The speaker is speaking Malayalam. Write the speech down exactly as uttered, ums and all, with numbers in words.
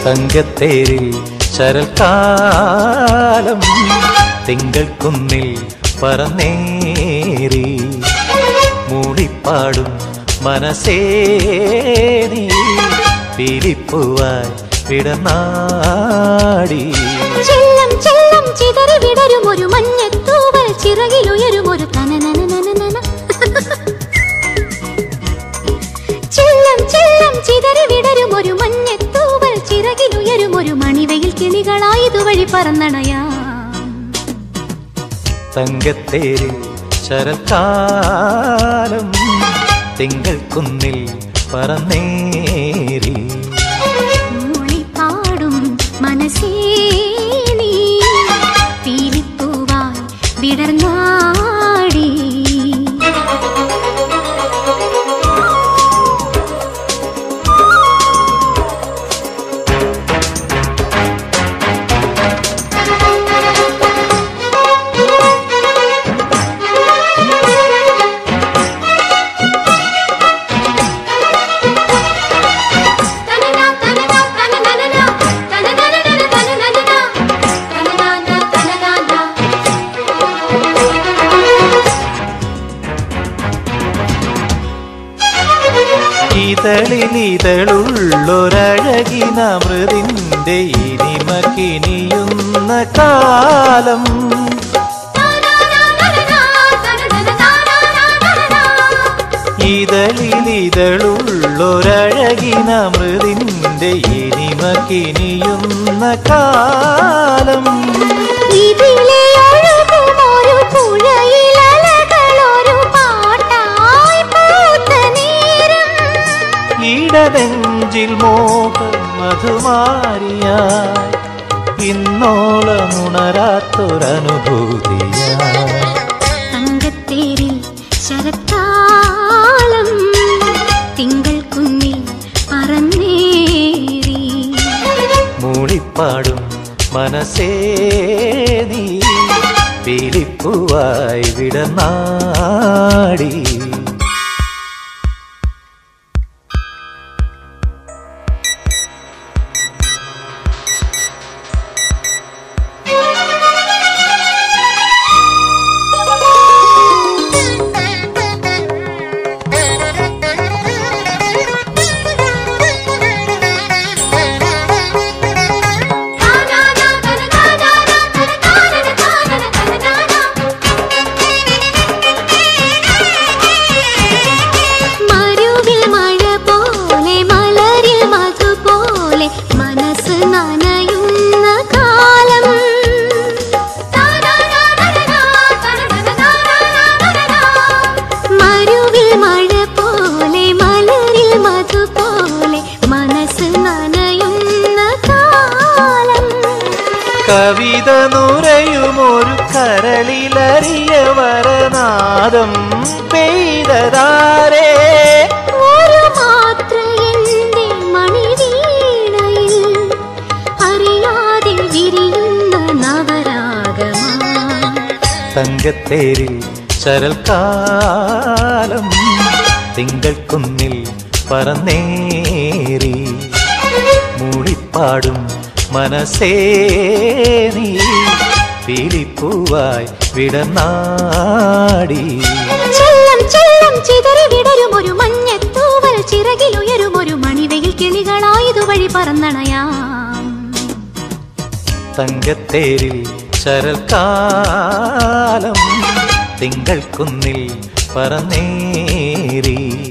തങ്കത്തേരിൽ ശരൽക്കാലം തിങ്കൾ കുന്നിൽ പറന്നേറി മൂളിപ്പാടും മനസ്സേ നീ പീലിപ്പൂവായി വിടനാടി. ചെല്ലം ചെല്ലം ചിതറി വിടരും ഒരു മഞ്ഞത്തൂവൽ ചിറകിലുയരും ഒരു തനനനനനന. ചെല്ലം ചെല്ലം ചിതറി വിടരും ഒരു മഞ്ഞത്തൂവൽ ചിറകിലുയരും ഒരു മണിവയിൽ കിളികളായി ഇതുവഴി പറന്നണയാം. തങ്കത്തേരിൽ ശരൽക്കാലം തിങ്കൾ കുന്നിൽ പറന്നേറി മൂളിപ്പാടും മനസ്സേ നീ പീലിപ്പൂവായി വിടർന്നാടി. ഇതളിലിതളുള്ളൊരഴകിനമൃതിൻ്റെ ഇനിമക്കിനിയുന്ന കാലം. ഇതളിലിതളുള്ളൊരഴകിനമൃതിൻ്റെ ഇനിമക്കിനിയുന്ന കാലം. ഇതിലെ ഒഴുകുമൊരു പുഴയിലലകളൊരു പാട്ടായി പൂത്ത നേരം. ഇടനെഞ്ചിൽ മോഹ മധുമാരിയായി ഇന്നോളമുണരാത്തൊരനുഭൂതിയായി. തങ്കത്തേരിൽ ശരത്കാലം തിങ്കൾ കുന്നിൽ പറന്നേറി മൂളിപ്പാടും മനസ്സേ നീ പീലിപ്പൂവായി വിടനാടി. കവിത നുരയുമൊരു കരളിലറിയ വരനാദം പെയ്തതാരേ. ഒരു മാത്ര എന്റെ മണിവീണയിൽ അറിയാതെ വിരിയുന്ന നവരാഗമാ. തങ്കത്തേരിൽ ശരൽക്കാലം തിങ്കൾ കുന്നിൽ പറന്നേറി മൂളിപ്പാടും മനസ്സേ നീ പീലിപ്പൂവായി വിടനാടി. ചെല്ലം ചെല്ലം ചിതറി വിടരും ഒരു മഞ്ഞത്തൂവൽ ചിറകിലുയരും ഒരു മണിവയിൽ കിളികളായി ഇതുവഴി പറന്നണയാം. തങ്കത്തേരിൽ ശരൽക്കാലം തിങ്കൾ കുന്നിൽ പറന്നേറി